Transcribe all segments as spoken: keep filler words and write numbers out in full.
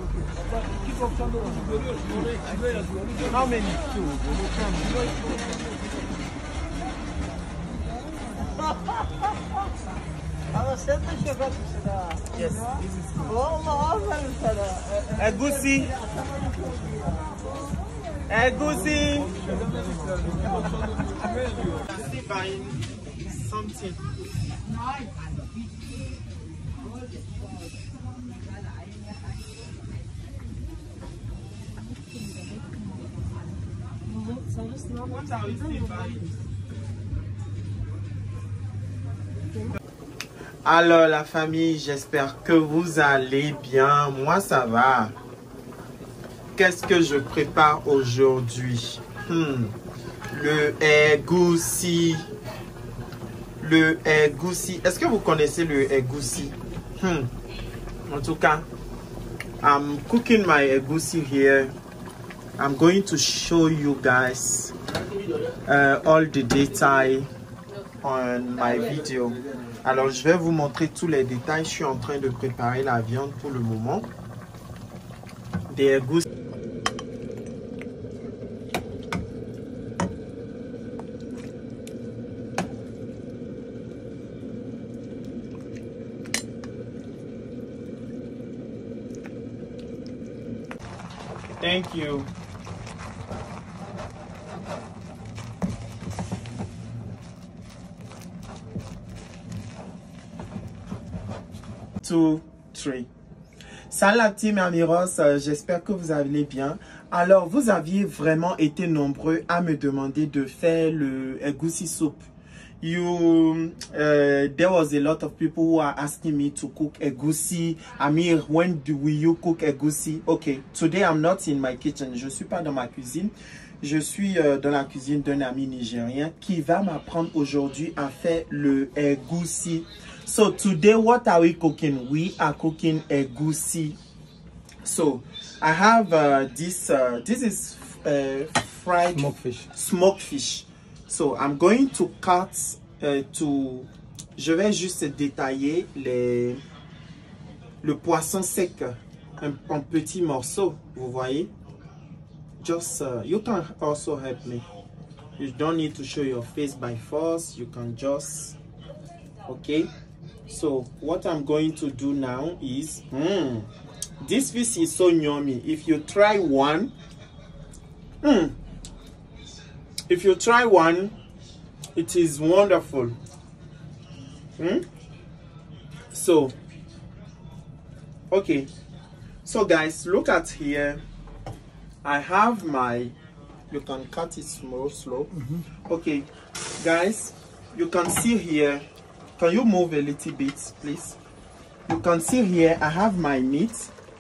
How many? Two. Ama sen de şef etmişsin ha. Yes. Vallahi aferin sana. Egusi. Egusi. Buying something. What are we buying? Alors la famille, j'espère que vous allez bien. Moi ça va. Qu'est-ce que je prépare aujourd'hui? hmm. Le egusi. Le egusi. Est-ce que vous connaissez le egusi? hmm. En tout cas, I'm cooking my egusi here. I'm going to show you guys uh, all the details on my video. Alors, je vais vous montrer tous les détails. Je suis en train de préparer la viande pour le moment. Des egusi. Thank you. Two, three. Salut la team Amiros, euh, j'espère que vous allez bien. Alors, vous aviez vraiment été nombreux à me demander de faire le egusi soup. You, uh, there was a lot of people who are asking me to cook egusi. Amir, when do will you cook egusi? Okay, today I'm not in my kitchen. Je suis pas dans ma cuisine. Je suis euh, dans la cuisine d'un ami nigérien qui va m'apprendre aujourd'hui à faire le egusi. So today, what are we cooking? We are cooking egusi. So I have uh, this. Uh, this is uh, fried smoked fish. Smoked fish. So I'm going to cut uh, to. Je vais juste détailler les le poisson sec en, en petits morceaux. Vous voyez? Just uh, you can also help me. You don't need to show your face by force. You can just okay. So what I'm going to do now is mm, this fish is so yummy. If you try one, mm, if you try one, it is wonderful. Mm? So okay, so guys, look at here. I have my, you can cut it small, slow. Mm-hmm. Okay, guys, you can see here. Can you move a little bit, please? You can see here, I have my meat.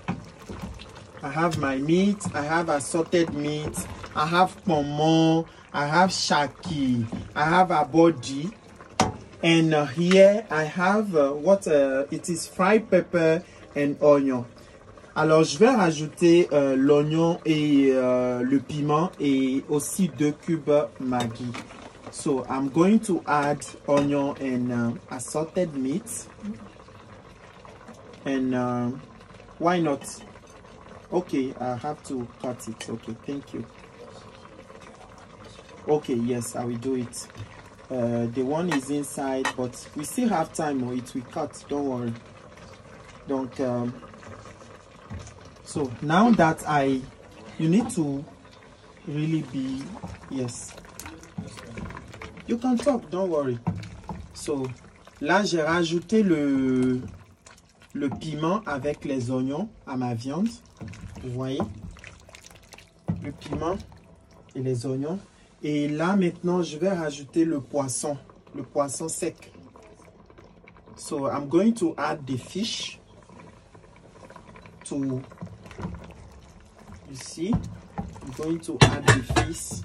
I have my meat. I have assorted meat. I have pomo. I have shaki. I have abodi. And uh, here I have uh, what uh, it is fried pepper and onion. Alors je vais rajouter euh, l'oignon et euh, le piment et aussi deux cubes Maggi. So I'm going to add onion and uh, assorted meat. And uh, why not? Okay, I have to cut it. Okay, thank you. Okay, yes, I will do it. Uh, the one is inside, but we still have time or it will cut. Don't worry. Donc, um, so now that I, you need to really be, yes. You can talk, don't worry. So, là, j'ai rajouté le, le piment avec les oignons à ma viande. Vous voyez? Le piment et les oignons. Et là, maintenant, je vais rajouter le poisson. Le poisson sec. So, I'm going to add the fish to, you see? I'm going to add the fish.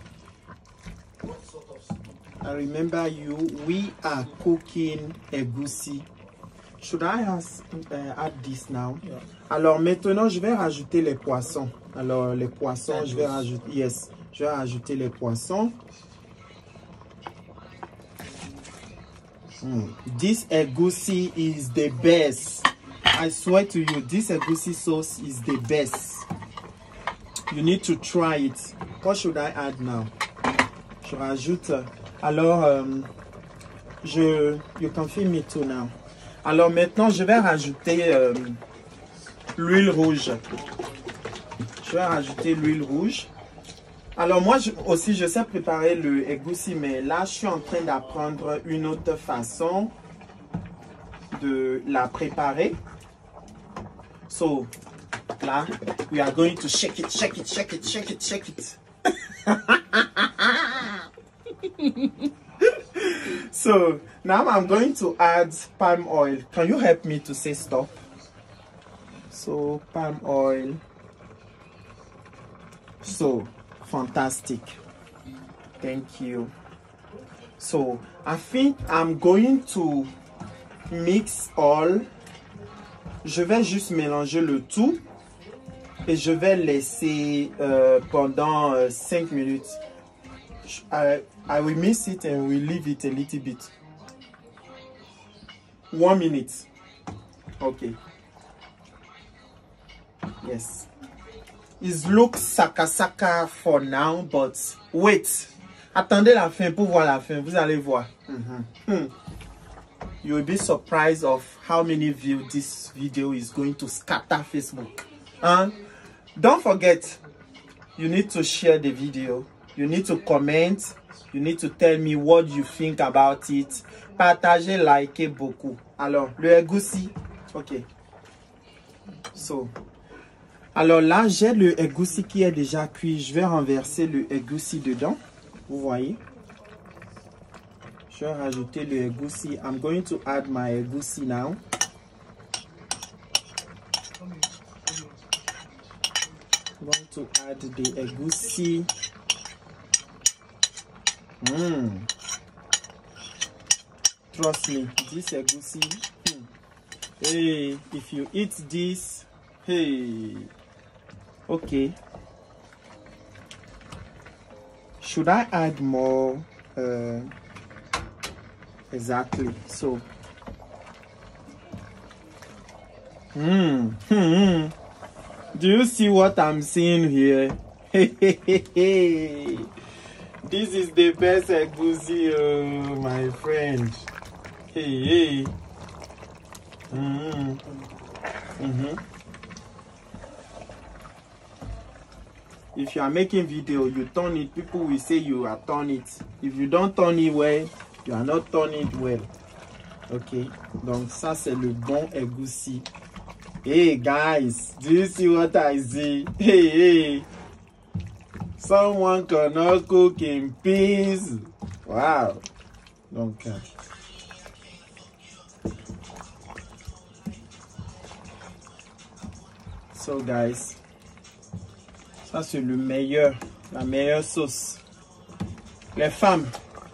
I remember you, we are cooking egusi. Should I ask, uh, add this now? Yeah. Alors maintenant, je vais rajouter les poissons. Alors les poissons, je vais rajouter, yes, je vais rajouter les poissons. Mm. This egusi is the best. I swear to you, this egusi sauce is the best. You need to try it. What should I add now? Je rajoute. Alors, um, je, you can feel me too now. Alors maintenant, je vais rajouter um, l'huile rouge. Je vais rajouter l'huile rouge. Alors moi je, aussi, je sais préparer le egusi, mais là, je suis en train d'apprendre une autre façon de la préparer. So, là, we are going to shake it, shake it, shake it, shake it, shake it. So, now I'm going to add palm oil. Can you help me to say stop? So, palm oil. So, fantastic. Thank you. So, I think I'm going to mix all. Je vais juste mélanger le tout et je vais laisser euh, pendant euh, cinq minutes. I, I will mix it and we leave it a little bit. One minute. Okay. Yes. It looks saka saka for now, but wait. Attendez la fin pour voir la fin. Vous allez voir. Mm-hmm. mm. You will be surprised of how many views this video is going to scatter Facebook. And don't forget, you need to share the video. You need to comment. You need to tell me what you think about it. Partagez, likez beaucoup. Alors, le egusi. Ok. So. Alors là, j'ai le egusi qui est déjà cuit. Je vais renverser le egusi dedans. Vous voyez. Je vais rajouter le egusi. I'm going to add my egusi now. I'm going to add the egusi. Mm. Trust me, this egusi. Hmm. Hey, if you eat this, hey. Okay. Should I add more? Uh, exactly. So. Hmm. Hmm. Do you see what I'm seeing here? This is the best egusi, oh, my friend. Hey, hey. Mm-hmm. Mm-hmm. If you are making video, you turn it, people will say you are turn it. If you don't turn it well, you are not turning it well. Okay, donc ça c'est le bon egusi. Hey guys, do you see what I see? Hey, hey. Someone cannot cook in peace. Wow. Donc, euh, so guys, ça c'est le meilleur, la meilleure sauce. Les femmes.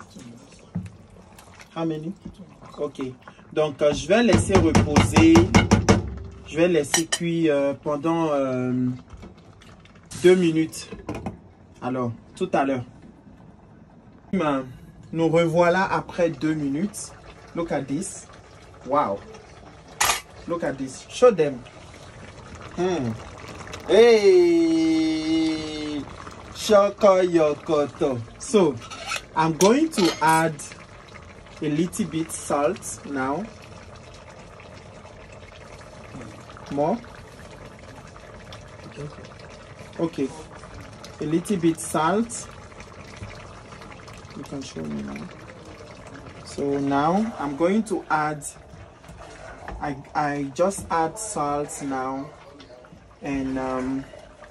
How many? Ok. Donc, euh, je vais laisser reposer. Je vais laisser cuire euh, pendant euh, deux minutes. Alors, tout à l'heure. Nous revoilà après deux minutes. Look at this. Wow. Look at this. Show them. Hmm. Hey. Shoko yokoto. So, I'm going to add a little bit salt now. More? Okay. A little bit salt. You can show me now. So now I'm going to add, I, I just add salt now. And um,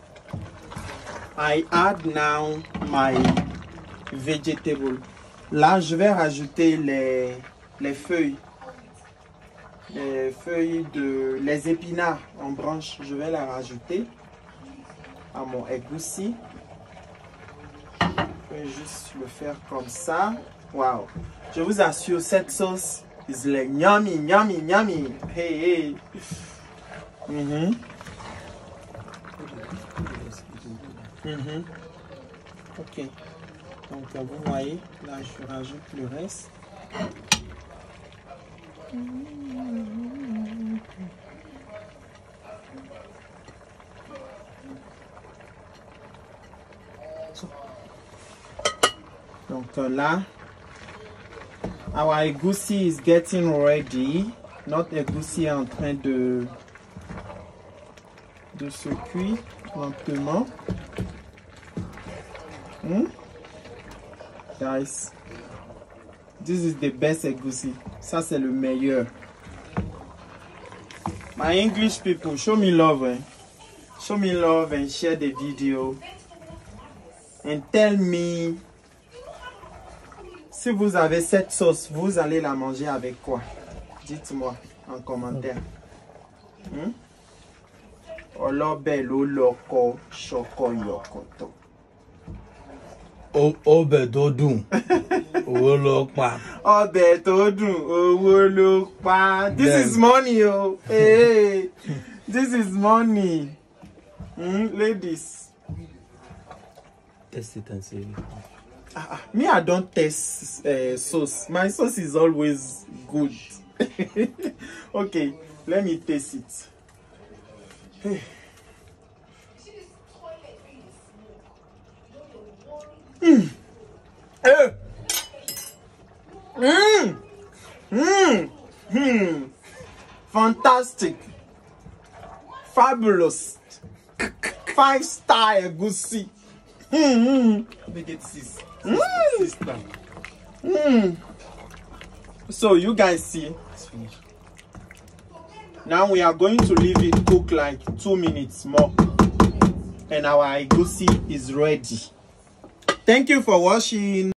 I add now my vegetable. Là, je vais rajouter les, les feuilles. Les feuilles de les épinards en branche, je vais les rajouter à mon egusi. Je vais juste le faire comme ça. Wow, je vous assure, cette sauce is like yummy, yummy, yummy. Hey, hey. Mm-hmm. Mm-hmm. Ok. Donc, vous voyez, là, je rajoute le reste. Donc là, our egusi is getting ready. Notre egusi est en train de de se cuire lentement. Hmm? Guys, this is the best egusi. Ça c'est le meilleur. My English people, show me love. Eh? Show me love and share the video. And tell me si vous avez cette sauce, vous allez la manger avec quoi? Dites-moi en commentaire. Hmm? Olobelo loko shoko yokoto. Ọbẹ̀ tó dùn, owó ló pa. Ọbẹ̀ tó dùn, owó ló pa. This yeah. is money, oh. Hey, this is money. Mm, ladies. Test it and see. Uh, me, I don't taste uh, sauce. My sauce is always good. Okay, let me taste it. Hey. Mm. Hey. Mm. Mm. Mm. Fantastic. Fabulous. Five star egusi. Mm. Make it six. Mm. Six star. Mm. So you guys see. It's finished. Now we are going to leave it cook like two minutes more. And our egusi is ready. Thank you for watching.